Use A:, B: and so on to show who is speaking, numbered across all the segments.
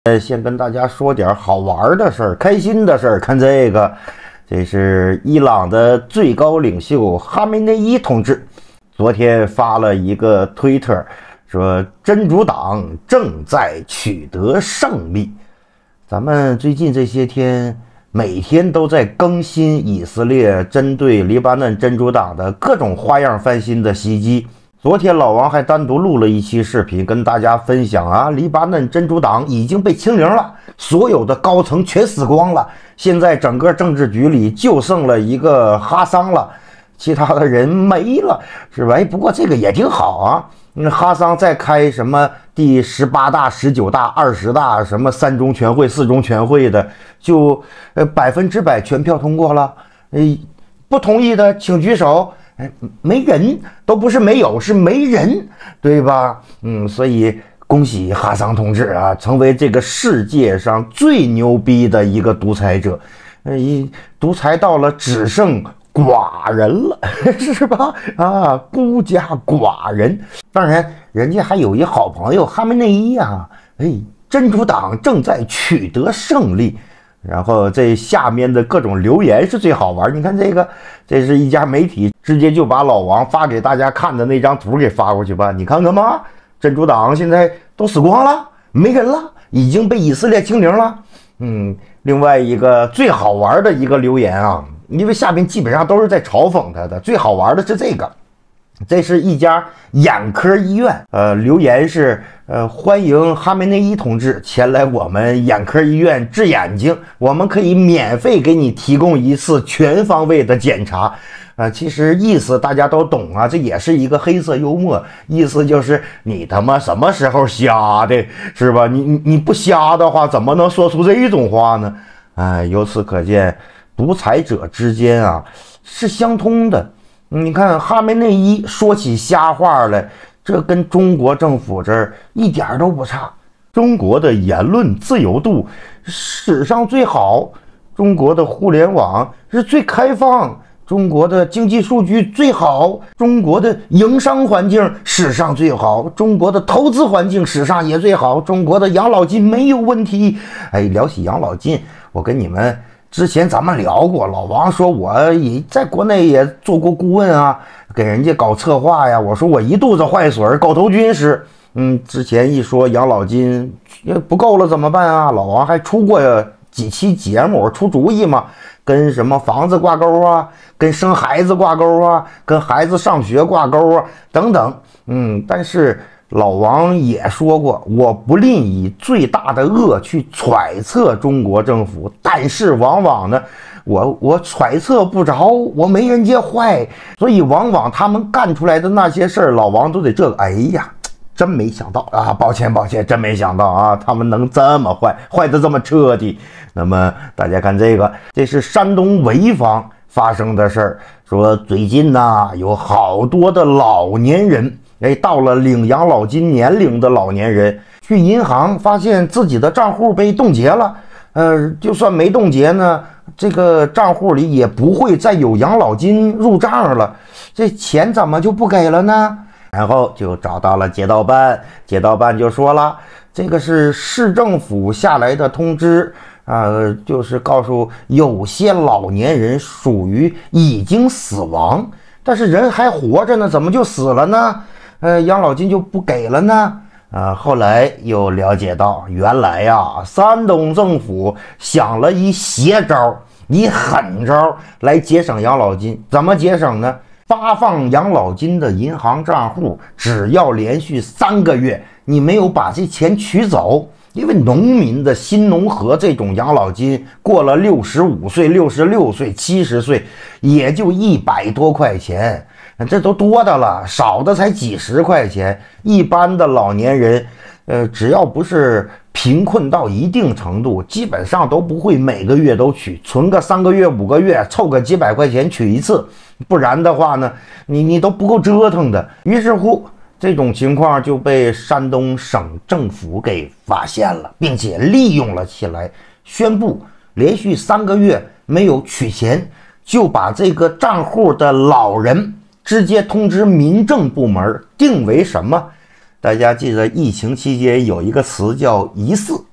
A: 先跟大家说点好玩的事儿、开心的事儿。看这个，这是伊朗的最高领袖哈梅内伊同志，昨天发了一个推特，说真主党正在取得胜利。咱们最近这些天，每天都在更新以色列针对黎巴嫩真主党的各种花样翻新的袭击。昨天老王还单独录了一期视频跟大家分享啊，黎巴嫩真主党已经被清零了，所有的高层全死光了，现在整个政治局里就剩了一个哈桑了，其他的人没了，是吧？不过这个也挺好啊，哈桑再开什么第18大、19大、20大，什么3中全会、4中全会的，就100%全票通过了，不同意的请举手。没人，都不是没有，是没人，对吧？所以恭喜哈桑同志啊，成为这个世界上最牛逼的一个独裁者，独裁到了只剩寡人了，是吧？啊，孤家寡人。当然，人家还有一好朋友哈梅内伊啊，真主党正在取得胜利。然后这下面的各种留言是最好玩，你看这个，这是一家媒体直接就把老王发给大家看的那张图给发过去吧，你看看吧，真主党现在都死光了，没人了，已经被以色列清零了。另外一个最好玩的一个留言啊，因为下面基本上都是在嘲讽他的，最好玩的是这个。这是一家眼科医院，留言是欢迎哈梅内伊同志前来我们眼科医院治眼睛，我们可以免费给你提供一次全方位的检查。其实意思大家都懂啊，这也是一个黑色幽默，意思就是你他妈什么时候瞎的，是吧？你不瞎的话，怎么能说出这种话呢？由此可见，独裁者之间啊是相通的。你看哈梅内伊说起瞎话来，这跟中国政府这儿一点都不差。中国的言论自由度史上最好，中国的互联网是最开放，中国的经济数据最好，中国的营商环境史上最好，中国的投资环境史上也最好，中国的养老金没有问题。聊起养老金，我跟你们之前咱们聊过，老王说我也在国内也做过顾问啊，给人家搞策划呀。我说我一肚子坏水，狗头军师。之前一说养老金不够了怎么办啊？老王还出过几期节目出主意嘛，跟什么房子挂钩啊，跟生孩子挂钩啊，跟孩子上学挂钩啊，等等。但是老王也说过，我不吝以最大的恶去揣测中国政府，但是往往呢，我揣测不着，我没人家坏，所以往往他们干出来的那些事儿，老王都得这个。真没想到啊！抱歉，真没想到啊！他们能这么坏得这么彻底。那么大家看这个，这是山东潍坊发生的事儿，说最近呢有好多的老年人。到了领养老金年龄的老年人去银行，发现自己的账户被冻结了。就算没冻结呢，这个账户里也不会再有养老金入账了。这钱怎么就不给了呢？然后就找到了街道办，街道办就说了，这个是市政府下来的通知。就是告诉有些老年人属于已经死亡，但是人还活着呢，怎么就死了呢？养老金就不给了呢？后来又了解到，原来呀，山东政府想了一邪招，一狠招来节省养老金。怎么节省呢？发放养老金的银行账户，只要连续3个月你没有把这钱取走，因为农民的新农合这种养老金，过了65岁、66岁、70岁，也就100多块钱。这都多的了，少的才几十块钱。一般的老年人，只要不是贫困到一定程度，基本上都不会每个月都取，存个3个月、5个月，凑个几百块钱取一次。不然的话呢，你都不够折腾的。于是乎，这种情况就被山东省政府给发现了，并且利用了起来，宣布连续3个月没有取钱，就把这个账户的老人直接通知民政部门，定为什么？大家记得疫情期间有一个词叫疑似，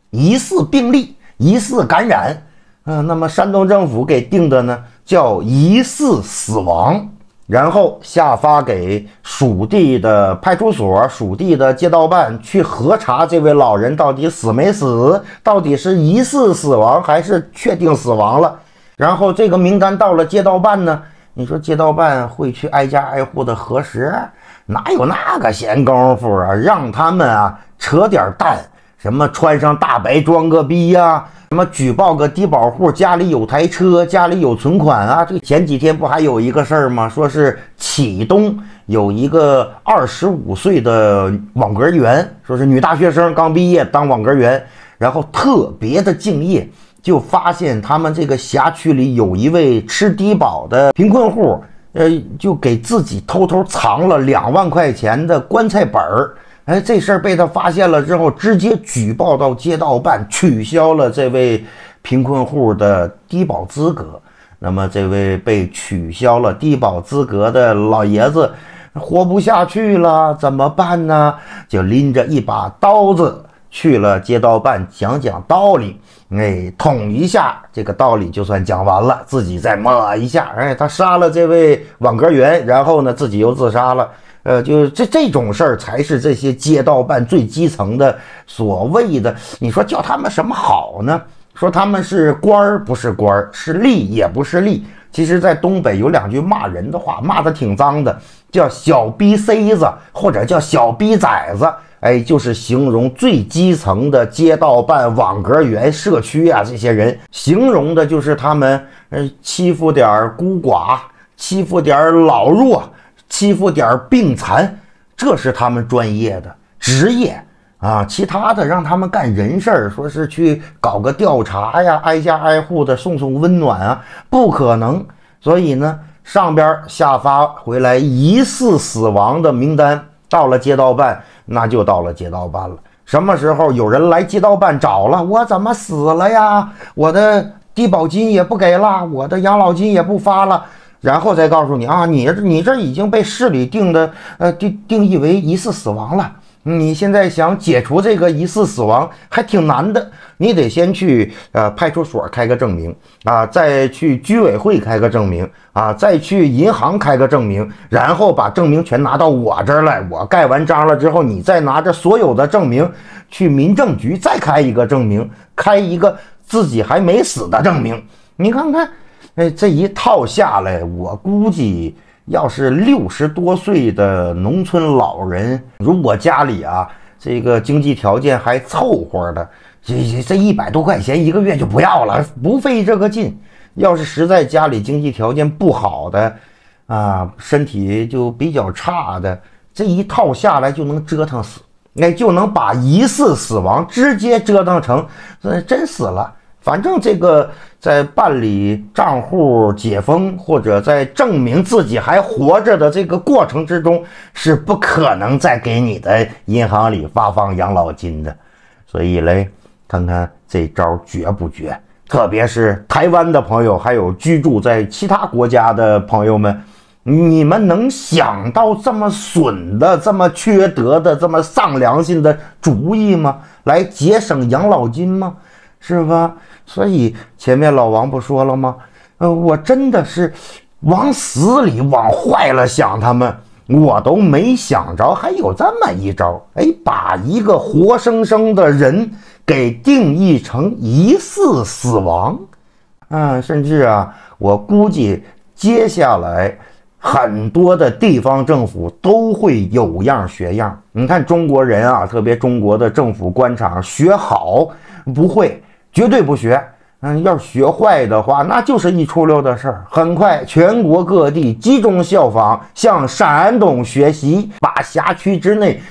A: 疑似病例，疑似感染。那么山东政府给定的呢叫疑似死亡，然后下发给属地的派出所、属地的街道办去核查这位老人到底死没死，到底是疑似死亡还是确定死亡了。然后这个名单到了街道办呢，你说街道办会去挨家挨户的核实？哪有那个闲工夫啊？让他们啊扯点蛋，什么穿上大白装个逼呀，什么举报个低保户家里有台车，家里有存款啊。这前几天不还有一个事儿吗？说是启东有一个25岁的网格员，说是女大学生刚毕业当网格员，然后特别的敬业，就发现他们这个辖区里有一位吃低保的贫困户，就给自己偷偷藏了2万块钱的棺材本儿。这事儿被他发现了之后，直接举报到街道办，取消了这位贫困户的低保资格。那么这位被取消了低保资格的老爷子活不下去了，怎么办呢？就拎着一把刀子去了街道办讲讲道理，捅一下，这个道理就算讲完了，自己再抹一下，他杀了这位网格员，然后呢自己又自杀了。就这种事儿才是这些街道办最基层的所谓的，你说叫他们什么好呢？说他们是官儿不是官儿，是吏也不是吏。其实在东北有2句骂人的话，骂得挺脏的，叫小逼塞子或者叫小逼崽子，就是形容最基层的街道办、网格员、社区啊这些人，形容的就是他们欺负点孤寡，欺负点老弱，欺负点病残，这是他们专业的职业啊。其他的让他们干人事儿，说是去搞个调查呀，挨家挨户的送送温暖啊，不可能。所以呢，上边下发回来疑似死亡的名单，到了街道办，那就到了街道办了。什么时候有人来街道办找了，我怎么死了呀？我的低保金也不给了，我的养老金也不发了。然后再告诉你啊，你这已经被市里定义为疑似死亡了。你现在想解除这个疑似死亡还挺难的，你得先去派出所开个证明啊，再去居委会开个证明啊，再去银行开个证明，然后把证明全拿到我这儿来，我盖完章了之后，你再拿着所有的证明去民政局再开一个证明，开一个自己还没死的证明。你看看这一套下来，我估计要是60多岁的农村老人，如果家里啊这个经济条件还凑合的，这100多块钱1个月就不要了，不费这个劲。要是实在家里经济条件不好的啊，身体就比较差的，这一套下来就能折腾死，就能把疑似死亡直接折腾成真死了。反正这个在办理账户解封或者在证明自己还活着的这个过程之中，是不可能再给你的银行里发放养老金的。所以嘞，看看这招绝不绝？特别是台湾的朋友，还有居住在其他国家的朋友们，你们能想到这么损的、这么缺德的、这么丧良心的主意吗？来节省养老金吗？是吧？所以前面老王不说了吗？我真的是往死里往坏了想他们，我都没想着还有这么一招。把一个活生生的人给定义成疑似死亡。甚至啊，我估计接下来很多的地方政府都会有样学样。你看中国人啊，特别中国的政府官场，学好不会，绝对不学。要是学坏的话，那就是一出溜的事儿。很快，全国各地集中效仿，向山东学习，把辖区之内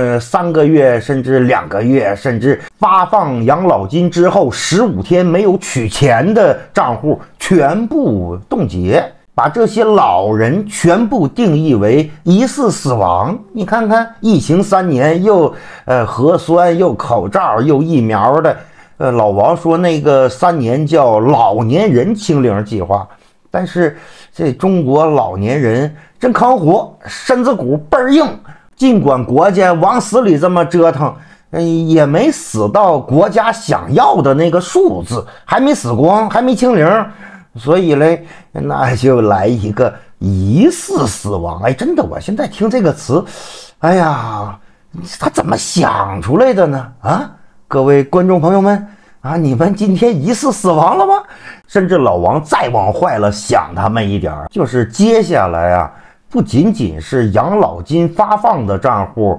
A: ，3个月甚至2个月，甚至发放养老金之后15天没有取钱的账户全部冻结，把这些老人全部定义为疑似死亡。你看看，疫情3年，又核酸，又口罩，又疫苗的。老王说那个3年叫老年人清零计划，但是这中国老年人真扛活，身子骨倍儿硬。尽管国家往死里这么折腾， 也没死到国家想要的那个数字，还没死光，还没清零，所以嘞，那就来一个疑似死亡。哎，真的，我现在听这个词，哎呀，他怎么想出来的呢？啊，各位观众朋友们啊，你们今天疑似死亡了吗？甚至老王再往坏了想他们一点，就是接下来啊，不仅仅是养老金发放的账户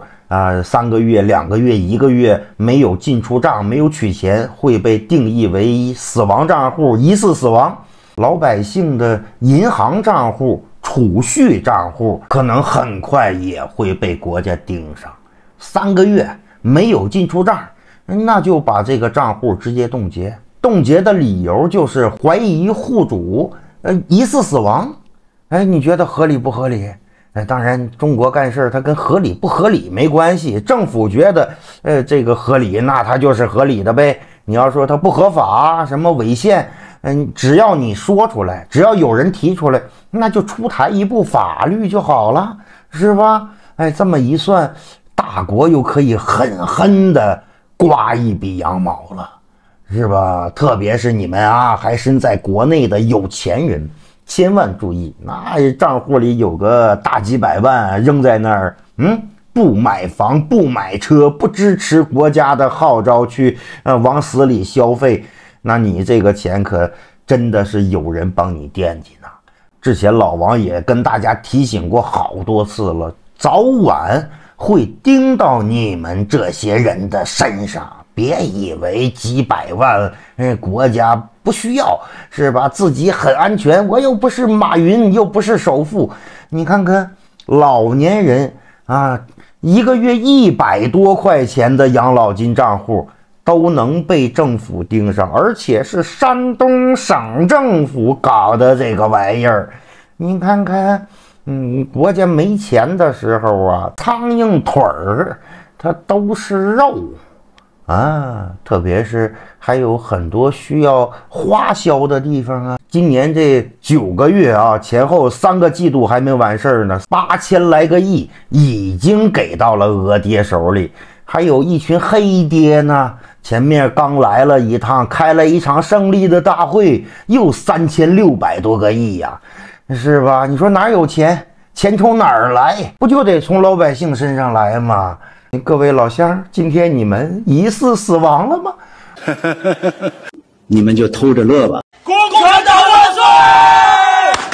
A: 3个月、2个月、1个月没有进出账、没有取钱，会被定义为死亡账户、疑似死亡。老百姓的银行账户、储蓄账户可能很快也会被国家盯上。3个月没有进出账，那就把这个账户直接冻结。冻结的理由就是怀疑户主疑似死亡。哎，你觉得合理不合理？当然，中国干事它跟合理不合理没关系。政府觉得这个合理，那它就是合理的呗。你要说它不合法，什么违宪，只要你说出来，只要有人提出来，那就出台一部法律就好了，是吧？哎，这么一算，大国又可以狠狠的刮一笔羊毛了，是吧？特别是你们啊，还身在国内的有钱人。千万注意，那账户里有个大几百万扔在那儿，不买房、不买车、不支持国家的号召去往死里消费，那你这个钱可真的是有人帮你惦记呢。之前老王也跟大家提醒过好多次了，早晚会盯到你们这些人的身上。别以为几百万，国家不需要，是吧？自己很安全，我又不是马云，又不是首富。你看看老年人啊，1个月100多块钱的养老金账户都能被政府盯上，而且是山东省政府搞的这个玩意儿。你看看，国家没钱的时候啊，苍蝇腿儿它都是肉。特别是还有很多需要花销的地方啊。今年这9个月啊，前后3个季度还没完事儿呢，8000来个亿已经给到了俄爹手里，还有一群黑爹呢。前面刚来了一趟，开了一场胜利的大会，又3600多个亿呀，是吧？你说哪有钱？钱从哪儿来？不就得从老百姓身上来吗？各位老乡，今天你们疑似死亡了吗？
B: 你们就偷着乐吧。
C: 共产党万岁！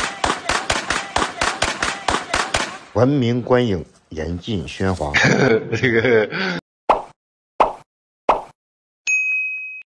A: 文明观影，严禁喧哗。
D: 这个